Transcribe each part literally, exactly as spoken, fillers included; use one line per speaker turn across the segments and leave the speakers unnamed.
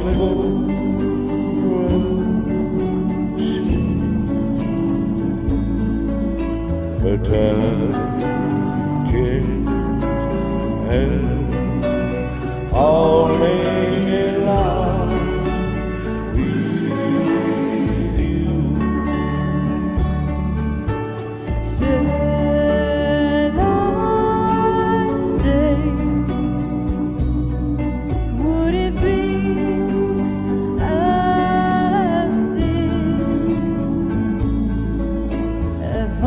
fool but I can't help falling in love with you.
Shall I stay? Would it be a sin if I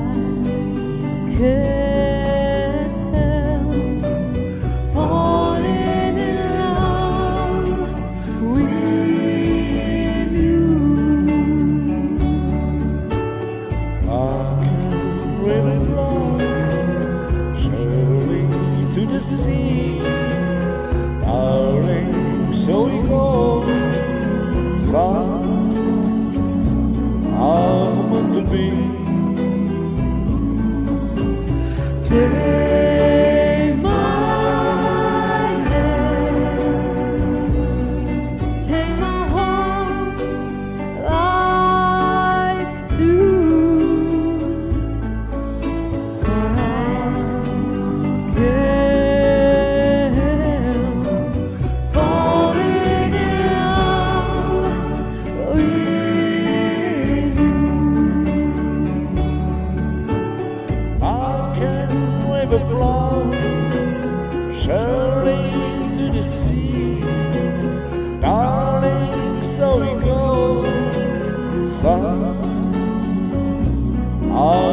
can't help falling in love with you?
I can river flow surely to the sea, darling, so we go. Songs are meant to be.
Take my hand, take my whole life too, for I can't help falling in love with you.
I can river flow surely to the sea, darling, so we go. Songs are